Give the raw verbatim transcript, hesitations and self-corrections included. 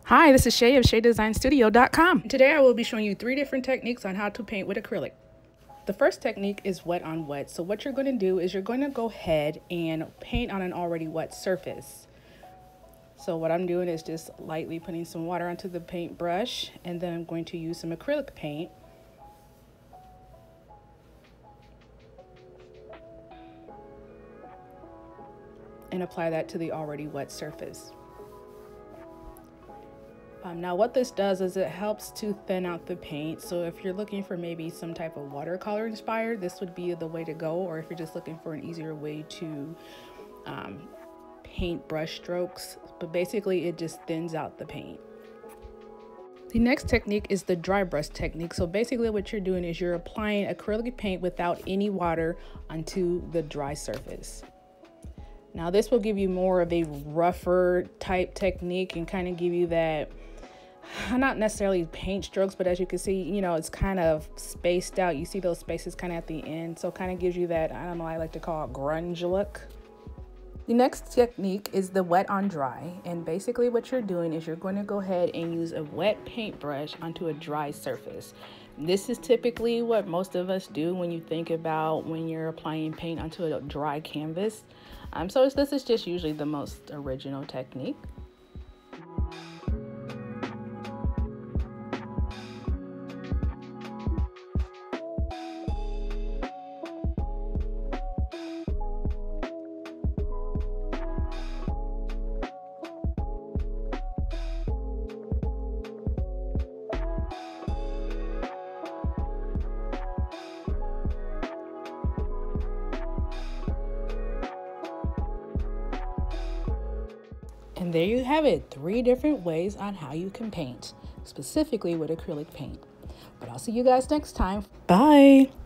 Hi, this is Shay of Shay Design Studio dot com. Today I will be showing you three different techniques on how to paint with acrylic. The first technique is wet on wet. So what you're going to do is you're going to go ahead and paint on an already wet surface. So what I'm doing is just lightly putting some water onto the paintbrush, and then I'm going to use some acrylic paint. And apply that to the already wet surface. Um, now what this does is it helps to thin out the paint. So if you're looking for maybe some type of watercolor inspired, this would be the way to go. Or if you're just looking for an easier way to um, paint brush strokes, but basically it just thins out the paint. The next technique is the dry brush technique. So basically what you're doing is you're applying acrylic paint without any water onto the dry surface. Now this will give you more of a rougher type technique and kind of give you that, not necessarily paint strokes, but as you can see, you know, it's kind of spaced out. You see those spaces kind of at the end. So it kind of gives you that, I don't know, I like to call it grunge look. The next technique is the wet on dry. And basically what you're doing is you're going to go ahead and use a wet paintbrush onto a dry surface. This is typically what most of us do when you think about when you're applying paint onto a dry canvas. Um, so this is just usually the most original technique. And there you have it, three different ways on how you can paint, specifically with acrylic paint. But I'll see you guys next time. Bye.